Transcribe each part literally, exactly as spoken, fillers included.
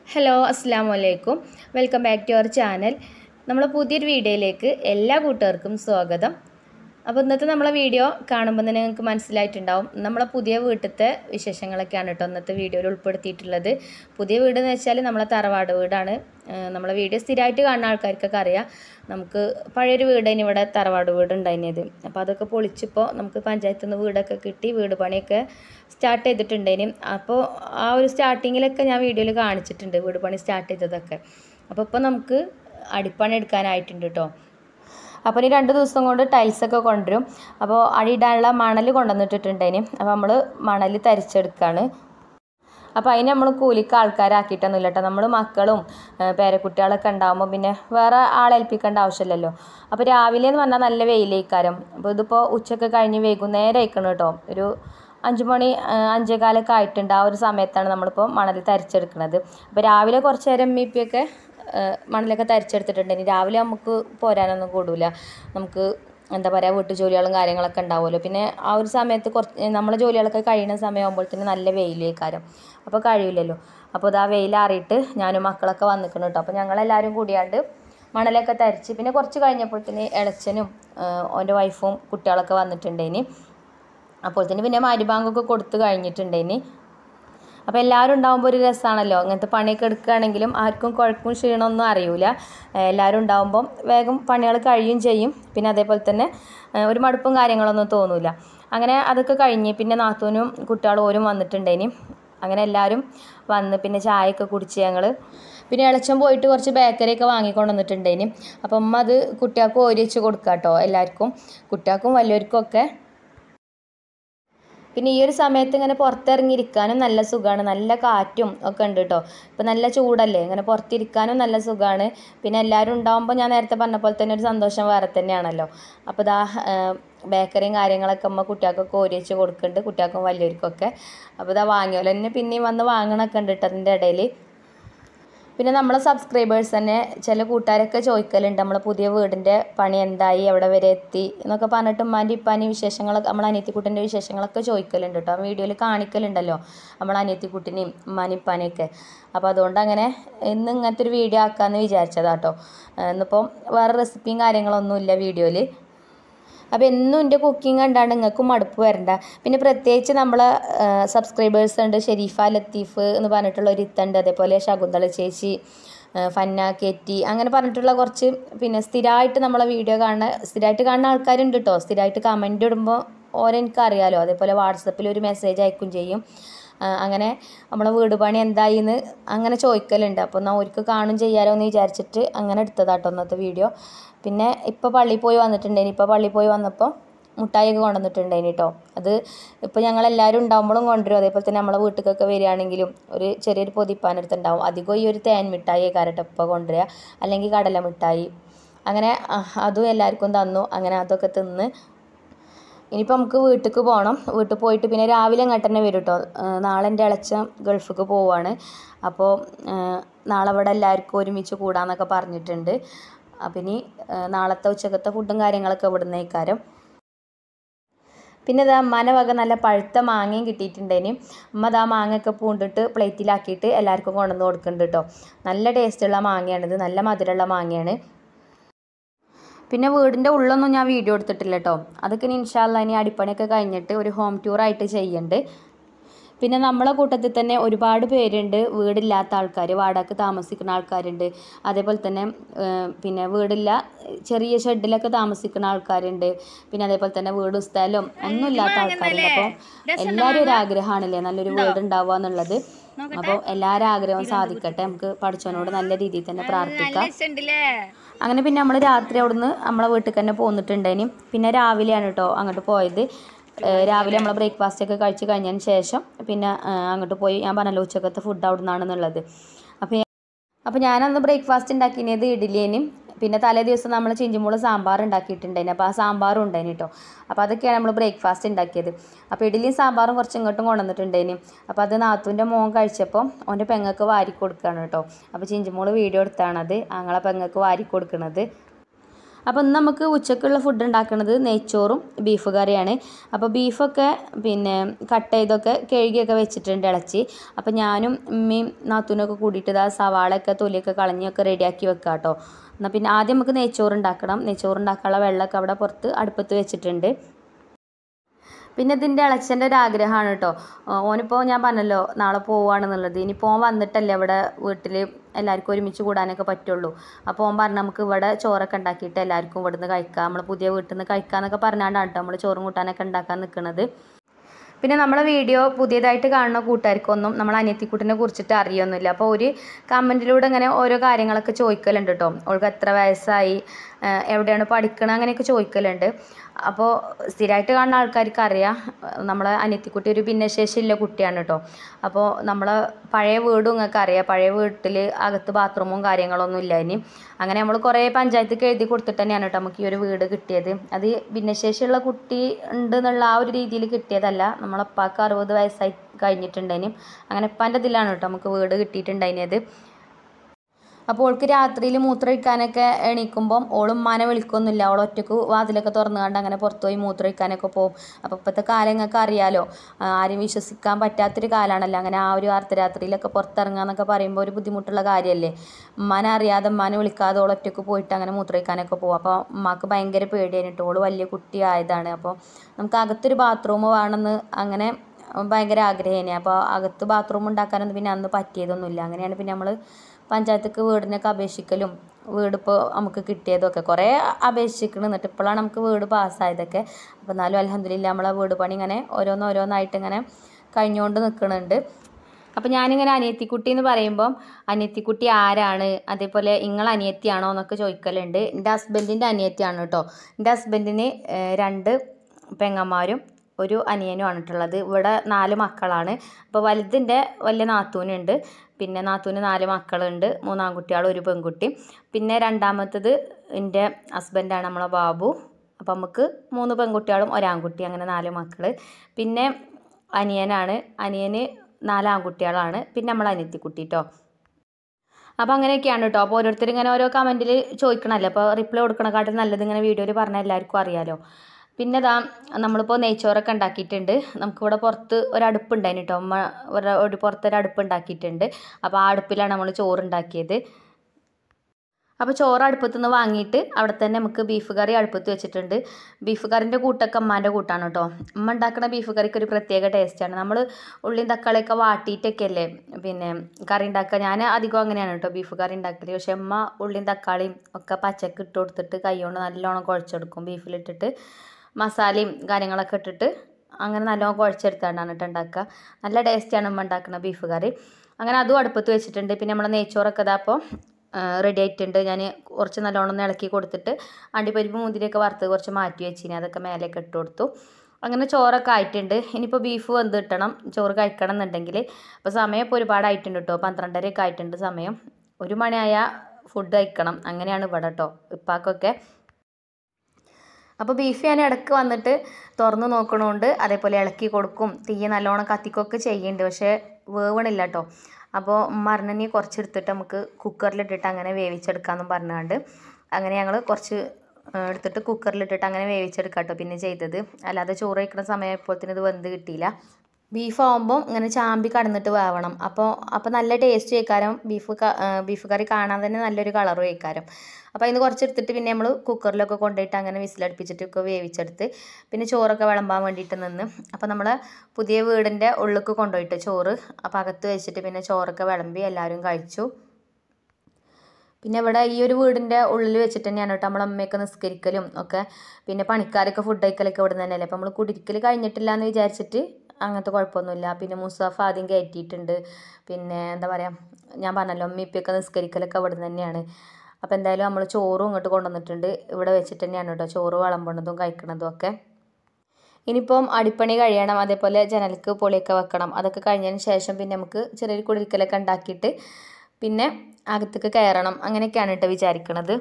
Hello അസ്സലാമു അലൈക്കും welcome back to our channel. നമ്മളെ പുതിയൊരു വീഡിയോയിലേക്ക് എല്ലാ കൂട്ടുകാർക്കും സ്വാഗതം. അപ്പോൾ ഇന്നത്തെ നമ്മളെ വീഡിയോ കാണുമ്പോൾ തന്നെ നിങ്ങൾക്ക് മനസ്സിലായിട്ടുണ്ടാവും നമ്മളെ പുതിയ വീട്ടിലത്തെ വിശേഷങ്ങളൊക്കെയാണ് കേട്ടോ ഇന്നത്തെ വീഡിയോയിൽ ഉൾപ്പെടുത്തിയിട്ടുള്ളത്. പുതിയ വീട് എന്ന് വെച്ചാൽ നമ്മളെ തറവാട് വീടാണ്. നമ്മളെ വീഡിയോ സ്ഥിരമായിട്ട് കാണുന്ന ആൾക്കാർക്കൊക്കെ അറിയാം. നമുക്ക് പഴയൊരു വീടിന് ഇവിടെ തറവാട് വീട് ഉണ്ടായിരുന്നത്. അപ്പോൾ അതൊക്കെ പൊളിച്ചിപ്പോൾ നമുക്ക് പഞ്ചായത്തിൽ നിന്ന് വീടൊക്കെ കിട്ടി, വീട് പണിയൊക്കെ സ്റ്റാർട്ട് ചെയ്തിട്ടുണ്ടേന്. അപ്പോൾ ആ ഒരു സ്റ്റാർട്ടിങ്ങിലൊക്കെ ഞാൻ വീഡിയോയിൽ കാണിച്ചിട്ടുണ്ട് വീട് പണി സ്റ്റാർട്ട് ചെയ്തതൊക്കെ. അപ്പോൾ ഇപ്പോൾ നമുക്ക് അടിപ്പണി എടുക്കാനായിട്ടുണ്ട് കേട്ടോ. അപ്പോൾ ഇനി രണ്ട് ദിവസം കൊണ്ട് ടൈൽസൊക്കെ കൊണ്ടുവരും. അപ്പോൾ അടിയിടാനുള്ള മണൽ കൊണ്ടുവന്നിട്ടിട്ടുണ്ടേന്. അപ്പോൾ നമ്മൾ മണൽ തരിച്ചെടുക്കുകയാണ്. അപ്പോൾ അതിന് നമ്മൾ കൂലിക്ക് ആൾക്കാരാക്കിയിട്ടൊന്നുമില്ല കേട്ടോ. നമ്മൾ മക്കളും പേരക്കുട്ടികളൊക്കെ ഉണ്ടാകുമ്പോൾ പിന്നെ വേറെ ആളേൽപ്പിക്കേണ്ട ആവശ്യമില്ലല്ലോ. അപ്പോൾ രാവിലെ എന്ന് പറഞ്ഞാൽ നല്ല വെയിലേക്കാരം. അപ്പോൾ ഇതിപ്പോൾ ഉച്ചയൊക്കെ കഴിഞ്ഞ് വൈകുന്നേരം അയക്കണം കേട്ടോ. ഒരു അഞ്ച് മണി അഞ്ചേകാലൊക്കെ ആയിട്ടുണ്ട്. ആ ഒരു സമയത്താണ് നമ്മളിപ്പോൾ മണൽ തരിച്ചെടുക്കുന്നത്. അപ്പോൾ രാവിലെ കുറച്ച് നേരം മീപ്പിയൊക്കെ മണലൊക്കെ തരിച്ചെടുത്തിട്ടുണ്ട്. ഇനി രാവിലെ നമുക്ക് പോരാനൊന്നും കൂടില്ല. നമുക്ക് എന്താ പറയുക, വീട്ടു ജോലികളും കാര്യങ്ങളൊക്കെ ഉണ്ടാവുമല്ലോ. പിന്നെ ആ ഒരു സമയത്ത് കുറച്ച് നമ്മളെ ജോലികളൊക്കെ കഴിയുന്ന സമയമാകുമ്പോൾ തന്നെ നല്ല വെയിലേക്കാരം. അപ്പോൾ കഴിയില്ലല്ലോ. അപ്പോൾ ഇതാ വെയിലാറിയിട്ട് ഞാനും മക്കളൊക്കെ വന്നിക്കണം കേട്ടോ. അപ്പോൾ ഞങ്ങളെല്ലാവരും കൂടിയാണ്ട് മണലൊക്കെ തരിച്ച് പിന്നെ കുറച്ച് കഴിഞ്ഞപ്പോഴത്തേന് ഇളച്ചനും അവൻ്റെ വൈഫും കുട്ടികളൊക്കെ വന്നിട്ടുണ്ടേന്. അപ്പോൾ തന്നെ പിന്നെ മരിബാങ്കൊക്കെ കൊടുത്ത് കഴിഞ്ഞിട്ടുണ്ടേന്. അപ്പോൾ എല്ലാവരും ഉണ്ടാകുമ്പോൾ ഒരു രസമാണല്ലോ. അങ്ങനത്തെ പണിയൊക്കെ എടുക്കുകയാണെങ്കിലും ആർക്കും കുഴപ്പവും ക്ഷീണമൊന്നും അറിയില്ല. എല്ലാവരും ഉണ്ടാകുമ്പം വേഗം പണികൾ കഴിയും ചെയ്യും. പിന്നെ അതേപോലെ തന്നെ ഒരു മടുപ്പും കാര്യങ്ങളൊന്നും തോന്നില്ല. അങ്ങനെ അതൊക്കെ കഴിഞ്ഞ് പിന്നെ നാത്തൂനും കുട്ടികളും ഓരും വന്നിട്ടുണ്ടേനി. അങ്ങനെ എല്ലാവരും വന്ന് പിന്നെ ചായയൊക്കെ കുടിച്ച് ഞങ്ങൾ പിന്നെ ഇളച്ചൻ പോയിട്ട് കുറച്ച് ബേക്കറിയൊക്കെ വാങ്ങിക്കൊണ്ട് വന്നിട്ടുണ്ടേനി. അപ്പം അമ്മ അത് കുട്ടികൾക്ക് ഓരി വെച്ച് കൊടുക്കാം കേട്ടോ. എല്ലാവർക്കും, കുട്ടികൾക്കും വലിയവർക്കും ഒക്കെ. പിന്നെ ഈ ഒരു സമയത്ത് ഇങ്ങനെ പുറത്തിറങ്ങിയിരിക്കാനും നല്ല സുഖമാണ്. നല്ല കാറ്റും ഒക്കെ ഉണ്ട് കേട്ടോ. ഇപ്പം നല്ല ചൂടല്ലേ, ഇങ്ങനെ പുറത്തിരിക്കാനും നല്ല സുഖമാണ്. പിന്നെ എല്ലാവരും ഉണ്ടാകുമ്പോൾ ഞാൻ നേരത്തെ പറഞ്ഞ പോലെ തന്നെ ഒരു സന്തോഷം വേറെ തന്നെയാണല്ലോ. അപ്പോൾ ഇതാ ബേക്കറിയും കാര്യങ്ങളൊക്കെ അമ്മ കുട്ടികൾക്കൊക്കെ ഓരി വെച്ച് കൊടുക്കുന്നുണ്ട്, കുട്ടികൾക്കും വലിയവർക്കൊക്കെ. അപ്പോൾ ഇതാ വാങ്ങിയോല്ലോ എന്നെ പിന്നെയും വന്ന് വാങ്ങണമൊക്കെ ഉണ്ട് കേട്ടോ അതിൻ്റെ ഇടയിൽ. പിന്നെ നമ്മളെ സബ്സ്ക്രൈബേഴ്സ് തന്നെ ചില കൂട്ടുകാരൊക്കെ ചോദിക്കലുണ്ട് നമ്മളെ പുതിയ വീടിൻ്റെ പണി എന്തായി, എവിടെ വരെ എത്തി എന്നൊക്കെ പറഞ്ഞിട്ട് ഉമ്മാൻ്റെ ഇപ്പാൻ്റെ വിശേഷങ്ങളൊക്കെ നമ്മളെ അനിയത്തിക്കുട്ടിൻ്റെ വിശേഷങ്ങളൊക്കെ ചോദിക്കലുണ്ട് കേട്ടോ. ആ വീഡിയോയിൽ കാണിക്കലുണ്ടല്ലോ നമ്മളെ അനിയത്തിക്കുട്ടിനെയും ഉമ്മാൻ്റെ ഇപ്പാനെയൊക്കെ. അപ്പോൾ അതുകൊണ്ട് അങ്ങനെ ഇന്ന് ഇങ്ങനത്തെ ഒരു വീഡിയോ ആക്കാമെന്ന് വിചാരിച്ചതാട്ടോ. ഇന്നിപ്പം വേറെ റെസിപ്പിയും കാര്യങ്ങളൊന്നുമില്ല വീഡിയോയിൽ. അപ്പോൾ എന്നും എൻ്റെ കുക്കിംഗ് കണ്ടാണ്ട് നിങ്ങൾക്കും മടുപ്പ് വരണ്ട. പിന്നെ പ്രത്യേകിച്ച് നമ്മളെ സബ്സ്ക്രൈബേഴ്സ് ഉണ്ട്, ഷെരീഫ ലത്തീഫ് എന്ന് പറഞ്ഞിട്ടുള്ള ഒരു ഇത്തുണ്ട്, അതേപോലെ ശകുന്തള ചേച്ചി, ഫന്ന കെറ്റി, അങ്ങനെ പറഞ്ഞിട്ടുള്ള കുറച്ച് പിന്നെ സ്ഥിരമായിട്ട് നമ്മളെ വീഡിയോ കാണുന്ന സ്ഥിരമായിട്ട് കാണുന്ന ആൾക്കാരുണ്ട് കേട്ടോ. സ്ഥിരമായിട്ട് കമൻറ്റ് ഇടുമ്പോൾ ഓരോ എനിക്കറിയാലോ. അതേപോലെ വാട്സപ്പിൽ ഒരു മെസ്സേജ് അയക്കും ചെയ്യും. അങ്ങനെ നമ്മളെ വീട് പണി എന്തായിന്ന് അങ്ങനെ ചോദിക്കലുണ്ട്. അപ്പോൾ എന്നാൽ ഒരിക്കൽ കാണും ചെയ്യാലോ എന്ന് വിചാരിച്ചിട്ട് അങ്ങനെ എടുത്തതാട്ടോ ഇന്നത്തെ വീഡിയോ. പിന്നെ ഇപ്പോൾ പള്ളിയിൽ പോയി വന്നിട്ടുണ്ടേനി. ഇപ്പോൾ പള്ളിയിൽ പോയി വന്നപ്പോൾ മുട്ടായിയൊക്കെ കൊണ്ടുവന്നിട്ടുണ്ടേനി കേട്ടോ. അത് ഇപ്പോൾ ഞങ്ങളെല്ലാവരും ഉണ്ടാകുമ്പോഴും കൊണ്ടുവരും. അതേപോലെ തന്നെ നമ്മളെ വീട്ടിലേക്കൊക്കെ വരികയാണെങ്കിലും ഒരു ചെറിയൊരു പൊതിപ്പാനടുത്തുണ്ടാവും. അധികം ഈ ഒരു തേൻ മിഠായി കാരട്ട് ഇപ്പോൾ കൊണ്ടുവരിക, അല്ലെങ്കിൽ കടല മിഠായി. അങ്ങനെ അതും എല്ലാവർക്കും തന്നു. അങ്ങനെ അതൊക്കെ തിന്ന് ഇനിയിപ്പോൾ നമുക്ക് വീട്ടിലേക്ക് പോകണം. വീട്ടിൽ പോയിട്ട് പിന്നെ രാവിലെ അങ്ങോട്ട് തന്നെ വരും കേട്ടോ. നാളെ എൻ്റെ ഇളച്ചൻ ഗൾഫിലേക്ക് പോവുകയാണ്. അപ്പോൾ നാളെ ഇവിടെ എല്ലാവർക്കും ഒരുമിച്ച് കൂടാമെന്നൊക്കെ പറഞ്ഞിട്ടുണ്ട്. അപ്പം ഇനി നാളത്തെ ഉച്ചക്കത്തെ ഫുഡും കാര്യങ്ങളൊക്കെ ഇവിടുന്ന് കഴിക്കാരം. പിന്നെ ഇതാ അമ്മാൻ്റെ വക നല്ല പഴുത്ത മാങ്ങയും കിട്ടിയിട്ടുണ്ടേന്. അമ്മ അതാ മാങ്ങയൊക്കെ പൂണ്ടിട്ട് പ്ലേറ്റിലാക്കിയിട്ട് എല്ലാവർക്കും കൊണ്ടുവന്ന് കൊടുക്കുന്നുണ്ട് കേട്ടോ. നല്ല ടേസ്റ്റുള്ള മാങ്ങയാണിത്, നല്ല മധുരമുള്ള മാങ്ങയാണ്. പിന്നെ വീടിൻ്റെ ഉള്ളൊന്നും ഞാൻ വീഡിയോ എടുത്തിട്ടില്ല കേട്ടോ. അതൊക്കെ ഇനി ഇൻഷാ അല്ലാഹ് ഇനി അടിപ്പണിയൊക്കെ കഴിഞ്ഞിട്ട് ഒരു ഹോം ടൂറായിട്ട് ചെയ്യുന്നുണ്ട്. പിന്നെ നമ്മളെ കൂട്ടത്തിൽ തന്നെ ഒരുപാട് പേരുണ്ട് വീടില്ലാത്ത ആൾക്കാർ, വാടകയ്ക്ക് താമസിക്കുന്ന ആൾക്കാരുണ്ട്. അതേപോലെ തന്നെ പിന്നെ വീടില്ല ചെറിയ ഷെഡിലൊക്കെ താമസിക്കുന്ന ആൾക്കാരുണ്ട്. പിന്നെ അതേപോലെ തന്നെ വീടും സ്ഥലവും ഒന്നും ഇല്ലാത്ത ആൾക്കാരുണ്ട്. അപ്പോൾ എല്ലാവരും ഒരു ആഗ്രഹമാണല്ലേ നല്ലൊരു വീട് ഉണ്ടാവുക എന്നുള്ളത്. അപ്പോൾ എല്ലാവരും ആഗ്രഹവും സാധിക്കട്ടെ. നമുക്ക് പഠിച്ചവനോട് നല്ല രീതിയിൽ തന്നെ പ്രാർത്ഥിക്കാം. അങ്ങനെ പിന്നെ നമ്മൾ രാത്രി അവിടുന്ന് നമ്മളെ വീട്ടിൽ തന്നെ പോന്നിട്ടുണ്ടേനി. പിന്നെ രാവിലെയാണ് കേട്ടോ അങ്ങോട്ട് പോയത്. രാവിലെ നമ്മൾ ബ്രേക്ക്ഫാസ്റ്റ് ഒക്കെ കഴിച്ച് കഴിഞ്ഞതിന് ശേഷം പിന്നെ അങ്ങോട്ട് പോയി. ഞാൻ പറഞ്ഞല്ലോ ഉച്ചക്കത്തെ ഫുഡ് അവിടെ നിന്നാണെന്നുള്ളത്. അപ്പോൾ അപ്പോൾ ഞാനന്ന് ബ്രേക്ക്ഫാസ്റ്റ് ഉണ്ടാക്കിയത് ഇഡ്ഡലിയേനും പിന്നെ തലേ ദിവസം നമ്മൾ ചിഞ്ചുമോള് സാമ്പാർ ഉണ്ടാക്കിയിട്ടുണ്ടായിന്. അപ്പോൾ ആ സാമ്പാറും ഉണ്ടായിന് കേട്ടോ. അപ്പോൾ അതൊക്കെയാണ് നമ്മൾ ബ്രേക്ക്ഫാസ്റ്റ് ഉണ്ടാക്കിയത്. അപ്പോൾ ഇഡ്ഡലിയും സാമ്പാറും കുറച്ച് ഇങ്ങോട്ടും കൊണ്ടുവന്നിട്ടുണ്ടായിന്. അപ്പോൾ അത് നാത്തൂൻ്റെ മോൻ കഴിച്ചപ്പോൾ അവൻ്റെ പെങ്ങൾക്ക് വാരി കൊടുക്കുകയാണ് കേട്ടോ. അപ്പോൾ ചിഞ്ചുമോള് വീഡിയോ എടുത്താണത് ഞങ്ങളെ പെങ്ങൾക്ക് വാരി കൊടുക്കുന്നത്. അപ്പോൾ ഇന്ന് നമുക്ക് ഉച്ചക്കുള്ള ഫുഡ് ഉണ്ടാക്കുന്നത് നെയ്ച്ചോറും ബീഫ് കറിയാണ്. അപ്പോൾ ബീഫൊക്കെ പിന്നെ കട്ട് ചെയ്തൊക്കെ കഴുകിയൊക്കെ വെച്ചിട്ടുണ്ട് ഇളച്ചി. അപ്പോൾ ഞാനും ഉമ്മയും നാത്തൂനൊക്കെ കൂടിയിട്ട് ഇതാ സവാളയൊക്കെ തൊലിയൊക്കെ കളഞ്ഞൊക്കെ റെഡിയാക്കി വെക്കാം കേട്ടോ. എന്നാൽ പിന്നെ ആദ്യം നമുക്ക് നെയ്ച്ചോറ് ഉണ്ടാക്കണം. നെയ്ച്ചോറ് ഉണ്ടാക്കാനുള്ള വെള്ളമൊക്കെ അവിടെ പുറത്ത് അടുപ്പത്ത് വെച്ചിട്ടുണ്ട്. പിന്നെ ഇതിൻ്റെ ഇളച്ചൻ്റെ ഒരു ആഗ്രഹമാണ് കേട്ടോ. ഓനിപ്പോൾ ഞാൻ പറഞ്ഞല്ലോ നാളെ പോവുകയാണെന്നുള്ളത്. ഇനിയിപ്പോൾ ഓൻ വന്നിട്ടല്ലേ ഇവിടെ വീട്ടിൽ എല്ലാവർക്കും ഒരുമിച്ച് കൂടാനൊക്കെ പറ്റുള്ളൂ. അപ്പോൾ ഓൻ പറഞ്ഞ് നമുക്ക് ഇവിടെ ചോറൊക്കെ ഉണ്ടാക്കിയിട്ട് എല്ലാവർക്കും ഇവിടുന്ന് കഴിക്കാം, നമ്മൾ പുതിയ വീട്ടിൽ നിന്ന് കഴിക്കാമെന്നൊക്കെ പറഞ്ഞാണ്ടാണ് കേട്ടോ നമ്മൾ ചോറും കൂട്ടാനൊക്കെ ഉണ്ടാക്കാൻ നിൽക്കുന്നത്. പിന്നെ നമ്മളെ വീഡിയോ പുതിയതായിട്ട് കാണുന്ന കൂട്ടുകാർക്കൊന്നും നമ്മൾ അനിയത്തിക്കുട്ടിനെ കുറിച്ചിട്ട് അറിയൊന്നുമില്ല. അപ്പോൾ ഒരു കമൻറ്റിലൂടെ ഇങ്ങനെ ഓരോ കാര്യങ്ങളൊക്കെ ചോദിക്കലുണ്ട് കേട്ടോ. അവൾക്ക് എത്ര വയസ്സായി, എവിടെയാണ് പഠിക്കണം, അങ്ങനെയൊക്കെ ചോദിക്കലുണ്ട്. അപ്പോൾ സ്ഥിരമായിട്ട് കാണുന്ന ആൾക്കാർക്ക് അറിയാം നമ്മളെ അനിയത്തിക്കുട്ടി ഒരു ഭിന്നശേഷിയുള്ള കുട്ടിയാണ് കേട്ടോ. അപ്പോൾ നമ്മളെ പഴയ വീടും നിങ്ങൾക്ക് അറിയാം. പഴയ വീട്ടിൽ അകത്ത് ബാത്റൂമും കാര്യങ്ങളൊന്നും ഇല്ല. ഇനി അങ്ങനെ നമ്മൾ കുറേ പഞ്ചായത്തേക്ക് എഴുതി കൊടുത്തിട്ട് തന്നെയാണ് കേട്ടോ നമുക്ക് ഈ ഒരു വീട് കിട്ടിയത്. അത് ഭിന്നശേഷിയുള്ള കുട്ടി ഉണ്ട് എന്നുള്ള ആ ഒരു രീതിയിൽ കിട്ടിയതല്ല. നമ്മളപ്പാക്ക് അറുപത് വയസ്സായി കഴിഞ്ഞിട്ടുണ്ടേനും അങ്ങനെ ഉപ്പാൻ്റെ ഇതിലാണ് കേട്ടോ നമുക്ക് വീട് കിട്ടിയിട്ടുണ്ടായിരുന്നത്. അപ്പോൾ ഓൾക്ക് രാത്രിയിൽ മൂത്രമൊഴിക്കാനൊക്കെ എണീക്കുമ്പം ഓളും ഉമ്മാനെ വിളിക്കൊന്നുമില്ല. അവൾ ഒറ്റക്ക് വാതിലൊക്കെ തുറന്നു കണ്ട് അങ്ങനെ പുറത്തു പോയി മൂത്രമൊഴിക്കാനൊക്കെ പോകും. അപ്പോൾ ഇപ്പോഴത്തെ കാലം നിങ്ങൾക്ക് അറിയാലോ, ആരും വിശ്വസിക്കാൻ പറ്റാത്തൊരു കാലമാണല്ലോ. അങ്ങനെ ആ ഒരു അർദ്ധരാത്രിയിലൊക്കെ പുറത്തിറങ്ങുക എന്നൊക്കെ പറയുമ്പോൾ ഒരു ബുദ്ധിമുട്ടുള്ള കാര്യമല്ലേ. ഉമ്മാനെ അറിയാതെ ഉമ്മാനെ വിളിക്കാതെ ഓൾ ഒറ്റക്ക് പോയിട്ട് അങ്ങനെ മൂത്രമൊഴിക്കാനൊക്കെ പോകും. അപ്പോൾ ഉമ്മാക്ക് ഭയങ്കര പേടിയായിട്ട് ഓൾ വലിയ കുട്ടി ആയതാണ്. അപ്പോൾ നമുക്ക് അകത്തൊരു ബാത്റൂം വേണമെന്ന് അങ്ങനെ ഭയങ്കര ആഗ്രഹമാണ്. അപ്പോൾ അകത്ത് ബാത്റൂം ഉണ്ടാക്കാനൊന്നും പിന്നെ അന്ന് പറ്റിയതൊന്നുമില്ല. അങ്ങനെയാണ് പിന്നെ നമ്മൾ പഞ്ചായത്തേക്ക് വീടിനൊക്കെ അപേക്ഷിക്കലും വീടിപ്പോൾ നമുക്ക് കിട്ടിയതൊക്കെ കുറേ അപേക്ഷിക്കണം. എന്നിട്ട് ഇപ്പോഴാണ് നമുക്ക് വീട് പാസ്സായതൊക്കെ. അപ്പോൾ എന്നാലും അൽഹംദുലില്ലാ നമ്മളെ വീട് പണി ഇങ്ങനെ ഓരോന്നോരോന്നായിട്ട് ഇങ്ങനെ കഴിഞ്ഞുകൊണ്ട് നിൽക്കുന്നുണ്ട്. അപ്പോൾ ഞാനിങ്ങനെ അനിയത്തിക്കുട്ടി എന്ന് പറയുമ്പം അനിയത്തിക്കുട്ടി ആരാണ്, അതേപോലെ നിങ്ങൾ അനിയത്തിയാണോ എന്നൊക്കെ ചോദിക്കലുണ്ട്. എൻ്റെ ഹസ്ബൻഡിൻ്റെ അനിയത്തിയാണ് കേട്ടോ. എൻ്റെ ഹസ്ബൻഡിന് രണ്ട് പെങ്ങന്മാരും ഒരു അനിയനുമാണ് ഇട്ടുള്ളത്. ഇവിടെ നാല് മക്കളാണ്. അപ്പോൾ വലുതിൻ്റെ വലിയ നാത്തൂനുണ്ട്, പിന്നെ നാത്തൂന് നാല് മക്കളുണ്ട്, മൂന്നാൺകുട്ടികളും ഒരു പെൺകുട്ടി. പിന്നെ രണ്ടാമത്തത് എൻ്റെ ഹസ്ബൻഡാണ് നമ്മളെ ബാബു. അപ്പോൾ നമുക്ക് മൂന്ന് പെൺകുട്ടികളും ഒരാൺകുട്ടി, അങ്ങനെ നാല് മക്കൾ. പിന്നെ അനിയനാണ്, അനിയന് നാല് ആൺകുട്ടികളാണ്, പിന്നെ നമ്മളെ അനിയത്തിക്കുട്ടി കേട്ടോ. അപ്പോൾ അങ്ങനെയൊക്കെയാണ് കേട്ടോ. അപ്പോൾ ഓരോരുത്തർ ഇങ്ങനെ ഓരോ കമൻറ്റിൽ ചോദിക്കണമല്ലോ, അപ്പോൾ റിപ്ലൈ കൊടുക്കണക്കാട്ടും നല്ലത് ഇങ്ങനെ വീഡിയോയിൽ പറഞ്ഞാൽ എല്ലാവർക്കും അറിയാമല്ലോ. പിന്നെ ഇതാ നമ്മളിപ്പോൾ നെയ്ച്ചോറൊക്കെ ഉണ്ടാക്കിയിട്ടുണ്ട്. നമുക്കിവിടെ പുറത്ത് ഒരടുപ്പുണ്ടായിന് കേട്ടോ. അമ്മ ഒരു ഒരു പുറത്തൊരു അടുപ്പ് ഉണ്ടാക്കിയിട്ടുണ്ട്. അപ്പോൾ ആ അടുപ്പിലാണ് നമ്മൾ ചോറുണ്ടാക്കിയത്. അപ്പോൾ ചോറ് അടുപ്പത്തു നിന്ന് വാങ്ങിയിട്ട് അവിടെ തന്നെ നമുക്ക് ബീഫ് കറി അടുപ്പത്ത് വെച്ചിട്ടുണ്ട്. ബീഫ് കറിൻ്റെ കൂട്ടൊക്കെ അമ്മാൻ്റെ കൂട്ടാണ് കേട്ടോ. അമ്മ ഉണ്ടാക്കുന്ന ബീഫ് കറിക്ക് ഒരു പ്രത്യേക ടേസ്റ്റാണ്. നമ്മൾ ഉള്ളിയും തക്കാളിയൊക്കെ വാട്ടിയിട്ടൊക്കെ അല്ലേ പിന്നെ കറി ഉണ്ടാക്കുക. ഞാൻ അധികം അങ്ങനെയാണ് കേട്ടോ ബീഫ് കറി ഉണ്ടാക്കല്. പക്ഷേ അമ്മ ഉള്ളിയും തക്കാളിയും ഒക്കെ പച്ചക്ക് ഇട്ട് കൊടുത്തിട്ട് കൈ കൊണ്ട് നല്ലോണം കുഴച്ചെടുക്കും. ബീഫിലിട്ടിട്ട് മസാലയും കാര്യങ്ങളൊക്കെ ഇട്ടിട്ട് അങ്ങനെ നല്ലോണം കുഴച്ചെടുത്താണ്ടാണ് കേട്ടോ ഉണ്ടാക്കുക. നല്ല ടേസ്റ്റിയാണ് അമ്മ ഉണ്ടാക്കുന്ന ബീഫ് കറി. അങ്ങനെ അതും അടുപ്പത്ത് വെച്ചിട്ടുണ്ട്. പിന്നെ നമ്മളെ നെയ്ച്ചോറൊക്കെ ഇതാ അപ്പോൾ റെഡി ആയിട്ടുണ്ട്. ഞാൻ കുറച്ച് നല്ലോണം ഒന്ന് ഇളക്കി കൊടുത്തിട്ട് അണ്ടിപ്പരിപ്പ് മുന്തിരിയൊക്കെ വറുത്ത് കുറച്ച് മാറ്റി വെച്ചിന്, അതൊക്കെ മേലേക്ക് ഇട്ട് കൊടുത്തു. അങ്ങനെ ചോറൊക്കെ ആയിട്ടുണ്ട്. ഇനിയിപ്പോൾ ബീഫ് വെന്ത് കിട്ടണം ചോറ് കഴിക്കണം എന്നുണ്ടെങ്കിൽ. അപ്പോൾ സമയം ഇപ്പോൾ ഒരുപാടായിട്ടുണ്ട് കേട്ടോ. പന്ത്രണ്ടരയൊക്കെ ആയിട്ടുണ്ട് സമയം. ഒരു മണിയായ ഫുഡ് കഴിക്കണം, അങ്ങനെയാണ് ഇവിടെ കേട്ടോ ഇപ്പാക്കൊക്കെ. അപ്പോൾ ബീഫ് ഞാൻ ഇടയ്ക്ക് വന്നിട്ട് തുറന്ന് നോക്കണോണ്ട് അതേപോലെ ഇളക്കി കൊടുക്കും, തീ നല്ലോണം കത്തിക്കൊക്കെ ചെയ്യുന്നുണ്ട്. പക്ഷേ വേവണില്ല കേട്ടോ. അപ്പോൾ മരണനി കുറച്ചെടുത്തിട്ട് നമുക്ക് കുക്കറിലിട്ടിട്ട് അങ്ങനെ വേവിച്ചെടുക്കാമെന്നും പറഞ്ഞുകൊണ്ട് അങ്ങനെ ഞങ്ങൾ കുറച്ച് എടുത്തിട്ട് കുക്കറിലിട്ടിട്ട് അങ്ങനെ വേവിച്ചെടുക്കാം കേട്ടോ പിന്നെ ചെയ്തത്. അല്ലാതെ ചോറ് കഴിക്കുന്ന സമയപ്പോഴത്തേന് ഇത് വെന്ത് കിട്ടിയില്ല. ബീഫ് ആകുമ്പോൾ ഇങ്ങനെ ചാമ്പി കടന്നിട്ട് വേവണം. അപ്പോൾ അപ്പോൾ നല്ല ടേസ്റ്റ് കഴിക്കാരം. ബീഫ് ബീഫ് കറി കാണാൻ തന്നെ നല്ലൊരു കളറും കഴിക്കാരം. അപ്പോൾ അതിന് കുറച്ചെടുത്തിട്ട് പിന്നെ നമ്മൾ കുക്കറിലൊക്കെ കൊണ്ടുപോയിട്ട് അങ്ങനെ വിസിലടുപ്പിച്ചിട്ടൊക്കെ വേവിച്ചെടുത്ത് പിന്നെ ചോറൊക്കെ വിളമ്പാൻ വേണ്ടിയിട്ട് നിന്ന്. അപ്പോൾ നമ്മൾ പുതിയ വീടിൻ്റെ ഉള്ളിലേക്ക് കൊണ്ടുപോയിട്ട് ചോറ് അപ്പോൾ അകത്ത് വെച്ചിട്ട് പിന്നെ ചോറൊക്കെ വിളമ്പി എല്ലാവരും കഴിച്ചു. പിന്നെ ഇവിടെ ഈ ഒരു വീടിൻ്റെ ഉള്ളിൽ വെച്ചിട്ട് തന്നെയാണ് കേട്ടോ നമ്മളെ അമ്മയൊക്കെ നിസ്കരിക്കലും ഒക്കെ. പിന്നെ പണിക്കാരൊക്കെ ഫുഡ് കഴിക്കലൊക്കെ ഇവിടെ തന്നെയല്ലേ. അപ്പോൾ നമ്മൾ കുടിരിക്കൽ കഴിഞ്ഞിട്ടില്ല എന്ന് വിചാരിച്ചിട്ട് അങ്ങനത്തെ കുഴപ്പമൊന്നുമില്ല. പിന്നെ മുസാഫ ആദ്യം കയറ്റിയിട്ടുണ്ട്. പിന്നെ എന്താ പറയുക, ഞാൻ പറഞ്ഞല്ലോ അമ്മയിപ്പൊക്കെ നിസ്കരിക്കലൊക്കെ ഇവിടെ തന്നെയാണ്. അപ്പോൾ എന്തായാലും നമ്മൾ ചോറും ഇങ്ങോട്ട് കൊണ്ടുവന്നിട്ടുണ്ട്. ഇവിടെ വെച്ചിട്ട് തന്നെയാണ് കേട്ടോ ചോറ് വിളമ്പണതും കഴിക്കണതും ഒക്കെ. ഇനിയിപ്പം അടിപ്പണി കഴിയണം, അതേപോലെ ജനൽക്ക് പൊളിയൊക്കെ വെക്കണം. അതൊക്കെ കഴിഞ്ഞതിന് ശേഷം പിന്നെ നമുക്ക് ചെറിയൊരു കുടിരിക്കലൊക്കെ ഉണ്ടാക്കിയിട്ട് പിന്നെ അകത്തേക്ക് കയറണം. അങ്ങനെയൊക്കെയാണ് കേട്ടോ വിചാരിക്കണത്.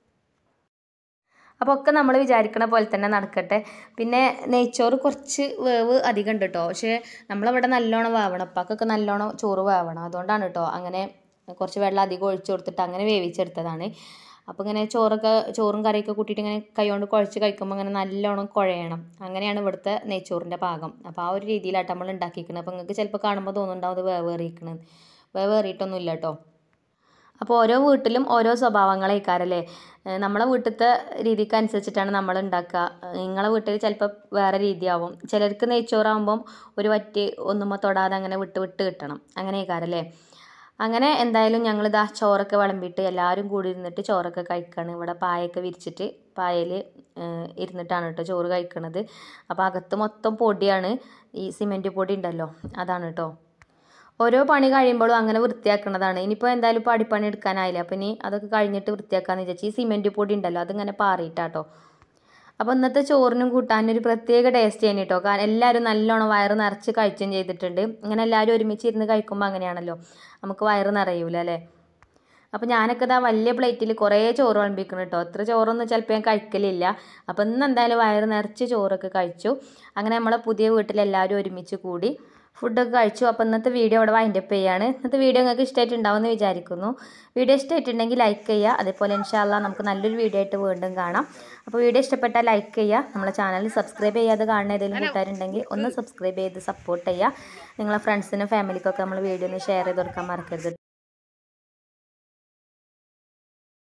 അപ്പോൾ ഒക്കെ നമ്മൾ വിചാരിക്കണ പോലെ തന്നെ നടക്കട്ടെ. പിന്നെ നെയ്ച്ചോറ് കുറച്ച് വേവ് അധികം ഉണ്ട് കേട്ടോ. പക്ഷേ നമ്മളിവിടെ നല്ലോണം വേവണം, അപ്പാക്കൊക്കെ നല്ലോണം ചോറ് വേവണം. അതുകൊണ്ടാണ് കേട്ടോ അങ്ങനെ കുറച്ച് വെള്ളം അധികം ഒഴിച്ചു കൊടുത്തിട്ട് അങ്ങനെ വേവിച്ചെടുത്തതാണ്. അപ്പോൾ ഇങ്ങനെ ചോറൊക്കെ ചോറും കറിയൊക്കെ കൂട്ടിയിട്ട് ഇങ്ങനെ കൈകൊണ്ട് കുഴച്ച് കഴിക്കുമ്പോൾ അങ്ങനെ നല്ലോണം കുഴയണം. അങ്ങനെയാണ് ഇവിടുത്തെ നെയ്ച്ചോറിൻ്റെ പാകം. അപ്പോൾ ആ ഒരു രീതിയിലായിട്ട് നമ്മൾ ഉണ്ടാക്കിയിരിക്കുന്നത്. അപ്പോൾ നിങ്ങൾക്ക് ചിലപ്പോൾ കാണുമ്പോൾ തോന്നുന്നുണ്ടാവും അത് വേവേറിയിരിക്കണത്. വേവേറിയിട്ടൊന്നും ഇല്ല കേട്ടോ. അപ്പോൾ ഓരോ വീട്ടിലും ഓരോ സ്വഭാവങ്ങളേക്കാരല്ലേ. നമ്മളെ വീട്ടിലത്തെ രീതിക്ക് അനുസരിച്ചിട്ടാണ് നമ്മൾ ഉണ്ടാക്കുക. നിങ്ങളെ വീട്ടിൽ ചിലപ്പോൾ വേറെ രീതിയാവും. ചിലർക്ക് നെയ്ച്ചോറാകുമ്പം ഒരു വറ്റി ഒന്നുമ്പോൾ തൊടാതെ അങ്ങനെ വിട്ട് വിട്ട് കിട്ടണം. അങ്ങനെയൊക്കാരല്ലേ. അങ്ങനെ എന്തായാലും ഞങ്ങളിതാ ചോറൊക്കെ വിളമ്പിയിട്ട് എല്ലാവരും കൂടി ഇരുന്നിട്ട് ചോറൊക്കെ കഴിക്കുകയാണ്. ഇവിടെ പായൊക്കെ വിരിച്ചിട്ട് പായയിൽ ഇരുന്നിട്ടാണ് കേട്ടോ ചോറ് കഴിക്കണത്. അപ്പോൾ അകത്ത് മൊത്തം പൊടിയാണ്, ഈ സിമെൻറ്റ് പൊടി ഉണ്ടല്ലോ അതാണ് കേട്ടോ. ഓരോ പണി കഴിയുമ്പോഴും അങ്ങനെ വൃത്തിയാക്കുന്നതാണ്. ഇനിയിപ്പോൾ എന്തായാലും ഇപ്പോൾ അടിപ്പണി എടുക്കാനായില്ല. അപ്പോൾ ഇനി അതൊക്കെ കഴിഞ്ഞിട്ട് വൃത്തിയാക്കാമെന്ന് വിചാരിച്ചു. ഈ സിമെൻറ്റ് പൊടി ഉണ്ടല്ലോ അതിങ്ങനെ പാറിയിട്ടാട്ടോ. അപ്പോൾ ഇന്നത്തെ ചോറിനും കൂട്ടാനും ഒരു പ്രത്യേക ടേസ്റ്റ് തന്നെ കേട്ടോ. കാരണം എല്ലാവരും നല്ലോണം വയറ് നിറച്ച് കഴിച്ചും ചെയ്തിട്ടുണ്ട്. ഇങ്ങനെ എല്ലാവരും ഒരുമിച്ച് ഇരുന്ന് കഴിക്കുമ്പോൾ അങ്ങനെയാണല്ലോ, നമുക്ക് വയറ് നിറയൂല അല്ലേ. അപ്പോൾ ഞാനൊക്കെ ഇതാ വലിയ പ്ലേറ്റിൽ കുറേ ചോറ് വിളമ്പിക്കണം കേട്ടോ. അത്ര ചോറൊന്നും ചിലപ്പോൾ ഞാൻ കഴിക്കലില്ല. അപ്പോൾ ഇന്ന് എന്തായാലും വയറ് നിറച്ച് ചോറൊക്കെ കഴിച്ചു. അങ്ങനെ നമ്മളെ പുതിയ വീട്ടിലെല്ലാവരും ഒരുമിച്ച് കൂടി ഫുഡൊക്കെ കഴിച്ചു. അപ്പോൾ ഇന്നത്തെ വീഡിയോ ഇവിടെ വൈൻഡപ്പ് ചെയ്യാണ്. ഇന്നത്തെ വീഡിയോ നിങ്ങൾക്ക് ഇഷ്ടമായിട്ടുണ്ടാവുമെന്ന് വിചാരിക്കുന്നു. വീഡിയോ ഇഷ്ടമായിട്ടുണ്ടെങ്കിൽ ലൈക്ക് ചെയ്യുക. അതേപോലെ ഇൻഷാ അല്ലാഹ് നമുക്ക് നല്ലൊരു വീഡിയോ ആയിട്ട് വീണ്ടും കാണാം. അപ്പോൾ വീഡിയോ ഇഷ്ടപ്പെട്ടാൽ ലൈക്ക് ചെയ്യുക. നമ്മളെ ചാനൽ സബ്സ്ക്രൈബ് ചെയ്യാതെ കാണുന്ന ഏതെങ്കിലും കൂട്ടുകാരുണ്ടെങ്കിൽ ഒന്ന് സബ്സ്ക്രൈബ് ചെയ്ത് സപ്പോർട്ട് ചെയ്യുക. നിങ്ങളെ ഫ്രണ്ട്സിനും ഫാമിലിക്കൊക്കെ നമ്മൾ വീഡിയോ ഒന്ന് ഷെയർ ചെയ്ത് കൊടുക്കാൻ മറക്കരുത്.